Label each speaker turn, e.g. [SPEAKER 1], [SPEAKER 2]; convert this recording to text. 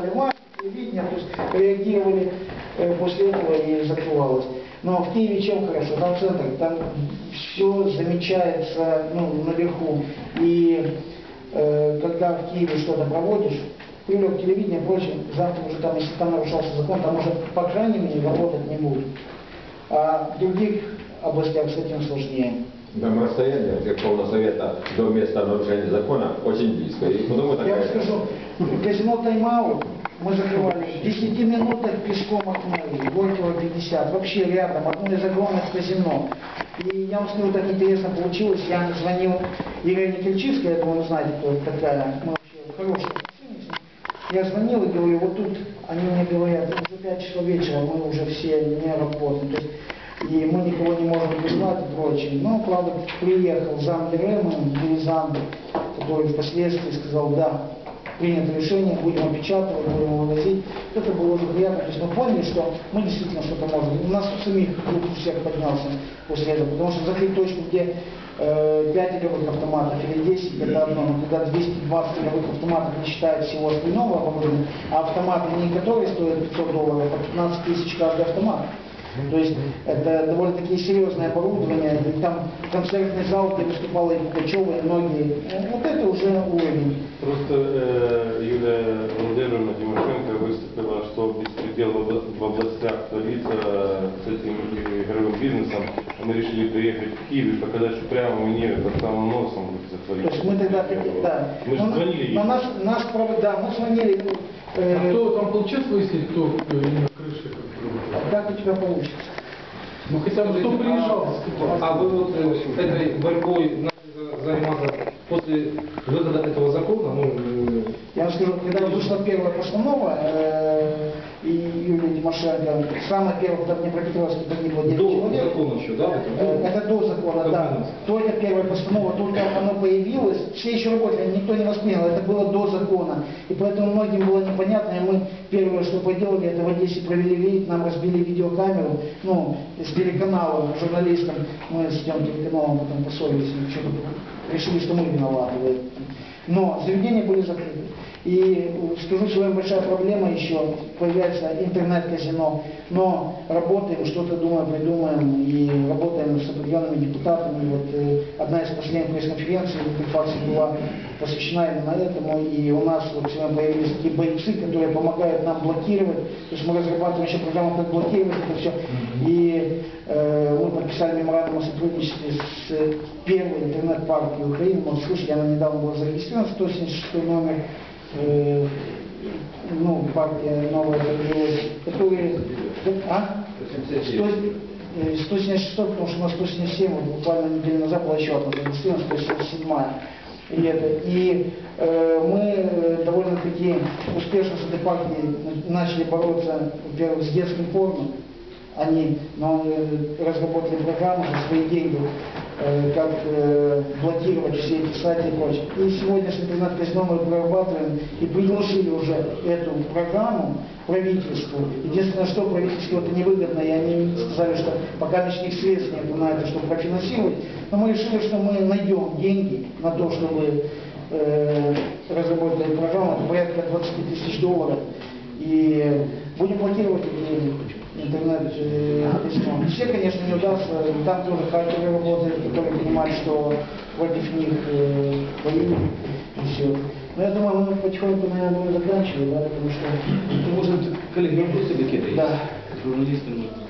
[SPEAKER 1] Телевидение, то есть реагировали после этого и закрывалось. Но в Киеве чем хорошо? Там центр, там все замечается наверху. И когда в Киеве что-то проводишь, прилет телевидения и прочее, завтра уже там, если там нарушался закон, там уже по крайней мере работать не будет. А в других областях с этим сложнее.
[SPEAKER 2] Там расстояние от Верховного Совета до места нарушения закона очень близко. И потому
[SPEAKER 1] Я вам скажу, казино «Тайм-аут» мы закрывали в 10 минутах пешком от мэрии, Горького 50, вообще рядом, одно из огромных казино. И я вам скажу, так интересно получилось, я звонил Ирине Кельчицкой, я думаю, вы знаете, кто это такая, мы вообще хорошие отношения с ней. Я звонил и говорю, вот тут они мне говорят, уже 5 часов вечера, мы уже все не работаем. То есть, и мы никого не можем вызвать и прочее. Но, правда, приехал зам Ерема, Елизан, который впоследствии сказал, да, принято решение, будем опечатывать, будем вывозить. Это было очень приятно. То есть мы поняли, что мы действительно что-то можем. У нас у самих дух у всех поднялся после этого, потому что закрыть точку, где 5 игровых автоматов или 10, это одно, но когда 220 игровых автоматов не считают всего остального оборудования, а автоматы не которые стоят $500, а 15 тысяч каждый автомат. То есть это довольно-таки серьезное оборудование, и там концертный зал, где выступала и Пугачева, и многие. Вот это уже уровень.
[SPEAKER 3] Просто Юлия Владимировна Тимошенко выступила, что беспредел в областях творится с этим игровым бизнесом. Мы решили приехать в Киев и показать, что прямо у нее под самым носом затворится.
[SPEAKER 1] То есть мы тогда, да.
[SPEAKER 3] Мы же звонили ей.
[SPEAKER 1] Да, мы звонили.
[SPEAKER 4] А кто там получилось выяснить, кто именно крыши?
[SPEAKER 1] Как у тебя получится?
[SPEAKER 4] Ну хотя бы кто приезжал?
[SPEAKER 5] А вы вот этой борьбой начали заниматься после выхода этого закона?
[SPEAKER 1] Я вам скажу, когда вышла первая постанова, и Юлия Тимошенко, самая первая, когда в Днепропетровске погибло 9 человек.
[SPEAKER 5] До закона еще, да?
[SPEAKER 1] Это до закона, да. Только первая постанова, только оно появилось, все еще работали, никто не воспринял, это было до закона. И поэтому многим было непонятно, и мы первое, что поделали, это в Одессе провели рейд, нам разбили видеокамеру, с телеканала, журналистам, мы с тем телеканалом потом поссорились, решили, что мы виноваты в этом. Но заведения были закрыты. И скажу, что большая проблема еще, появляется интернет-казино, но работаем, что-то думаем, придумаем, и работаем с определенными депутатами. Вот одна из последних пресс-конференций в Интерфаксе была посвящена именно этому, и у нас вот сегодня появились такие бойцы, которые помогают нам блокировать, то есть мы разрабатываем еще программу, как блокировать это все, и мы подписали меморандум о сотрудничестве с первой интернет-партией Украины, может слышать, она недавно была зарегистрирована, 176 номер, партия новая появилась, которые, 176, потому что у нас 177, вот буквально неделю назад была еще одна зарегистрирована, 177. И мы довольно-таки успешно с этой партией начали бороться, во-первых, с детским порно. Они разработали программу за свои деньги, как блокировать все эти сайты и прочее. И сегодняшний интернет-казино мы прорабатываем и пригласили уже эту программу правительству. Единственное, что правительству это невыгодно, и они сказали, что пока лишних средств нет на это, чтобы профинансировать. Но мы решили, что мы найдем деньги на то, чтобы разработать эту программу. Это порядка $20 000. И будем блокировать эти интернет-казино. Все, конечно, не удастся. Там тоже хакеры работают, которые понимают, что против них воюют и все. Но я думаю, мы потихоньку, наверное, будем заканчивать, да, потому что...
[SPEAKER 5] Может, коллеги, вопросы какие-то есть?
[SPEAKER 1] Да.
[SPEAKER 5] Журналисты, может.